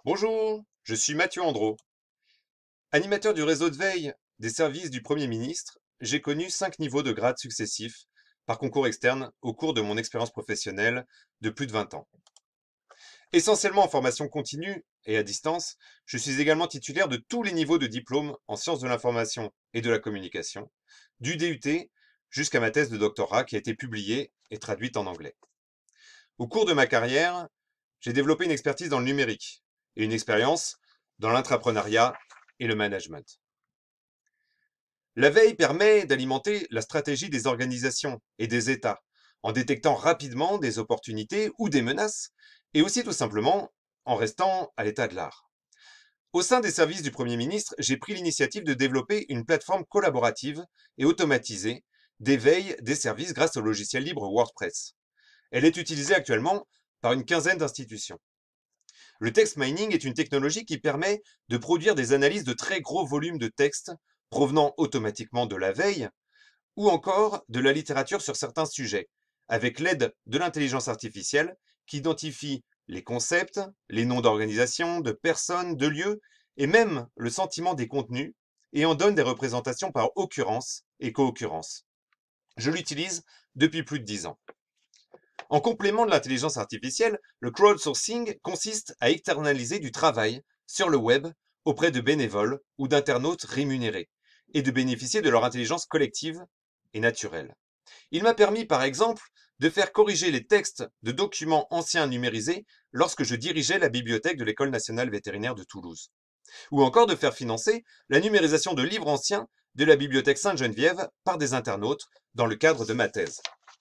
Bonjour, je suis Mathieu Andro. Animateur du réseau de veille des services du Premier ministre, j'ai connu 5 niveaux de grades successifs par concours externe au cours de mon expérience professionnelle de plus de 20 ans. Essentiellement en formation continue et à distance, je suis également titulaire de tous les niveaux de diplôme en sciences de l'information et de la communication, du DUT jusqu'à ma thèse de doctorat qui a été publiée et traduite en anglais. Au cours de ma carrière, j'ai développé une expertise dans le numérique et une expérience dans l'intrapreneuriat et le management. La veille permet d'alimenter la stratégie des organisations et des États en détectant rapidement des opportunités ou des menaces et aussi tout simplement en restant à l'état de l'art. Au sein des services du Premier ministre, j'ai pris l'initiative de développer une plateforme collaborative et automatisée d'éveil des services grâce au logiciel libre WordPress. Elle est utilisée actuellement par une quinzaine d'institutions. Le text mining est une technologie qui permet de produire des analyses de très gros volumes de texte provenant automatiquement de la veille ou encore de la littérature sur certains sujets, avec l'aide de l'intelligence artificielle qui identifie les concepts, les noms d'organisations, de personnes, de lieux et même le sentiment des contenus et en donne des représentations par occurrence et co-occurrence. Je l'utilise depuis plus de 10 ans. En complément de l'intelligence artificielle, le crowdsourcing consiste à externaliser du travail sur le web auprès de bénévoles ou d'internautes rémunérés et de bénéficier de leur intelligence collective et naturelle. Il m'a permis, par exemple, de faire corriger les textes de documents anciens numérisés lorsque je dirigeais la bibliothèque de l'École nationale vétérinaire de Toulouse, ou encore de faire financer la numérisation de livres anciens de la bibliothèque Sainte-Geneviève par des internautes dans le cadre de ma thèse.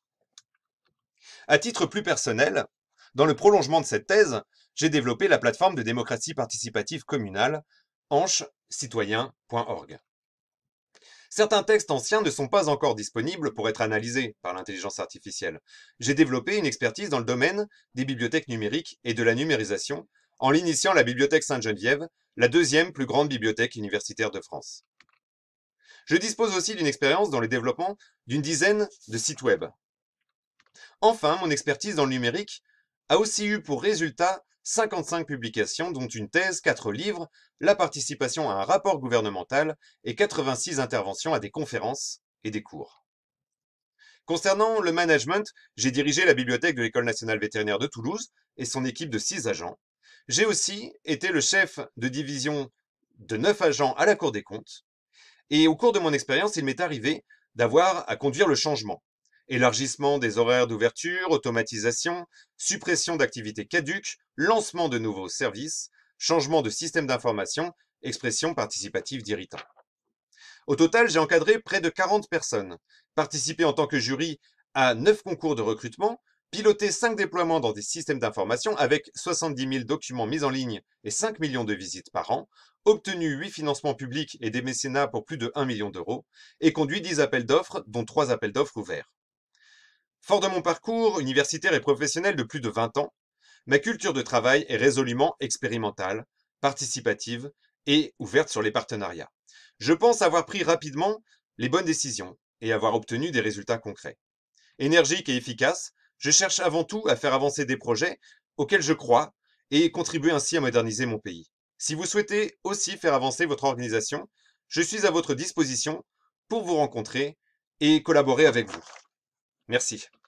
À titre plus personnel, dans le prolongement de cette thèse, j'ai développé la plateforme de démocratie participative communale anchecitoyen.org. Certains textes anciens ne sont pas encore disponibles pour être analysés par l'intelligence artificielle. J'ai développé une expertise dans le domaine des bibliothèques numériques et de la numérisation en l'initiant la bibliothèque Sainte-Geneviève, la deuxième plus grande bibliothèque universitaire de France. Je dispose aussi d'une expérience dans le développement d'une dizaine de sites web. Enfin, mon expertise dans le numérique a aussi eu pour résultat 55 publications, dont une thèse, 4 livres, la participation à un rapport gouvernemental et 86 interventions à des conférences et des cours. Concernant le management, j'ai dirigé la bibliothèque de l'École nationale vétérinaire de Toulouse et son équipe de 6 agents. J'ai aussi été le chef de division de 9 agents à la Cour des comptes. Et au cours de mon expérience, il m'est arrivé d'avoir à conduire le changement. Élargissement des horaires d'ouverture, automatisation, suppression d'activités caduques, lancement de nouveaux services, changement de système d'information, expression participative d'irritants. Au total, j'ai encadré près de 40 personnes, participé en tant que jury à 9 concours de recrutement, piloté 5 déploiements dans des systèmes d'information avec 70 000 documents mis en ligne et 5 millions de visites par an, obtenu 8 financements publics et des mécénats pour plus de 1 million d'euros, et conduit 10 appels d'offres, dont 3 appels d'offres ouverts. Fort de mon parcours universitaire et professionnel de plus de 20 ans, ma culture de travail est résolument expérimentale, participative et ouverte sur les partenariats. Je pense avoir pris rapidement les bonnes décisions et avoir obtenu des résultats concrets. Énergique et efficace, je cherche avant tout à faire avancer des projets auxquels je crois et contribuer ainsi à moderniser mon pays. Si vous souhaitez aussi faire avancer votre organisation, je suis à votre disposition pour vous rencontrer et collaborer avec vous. Merci.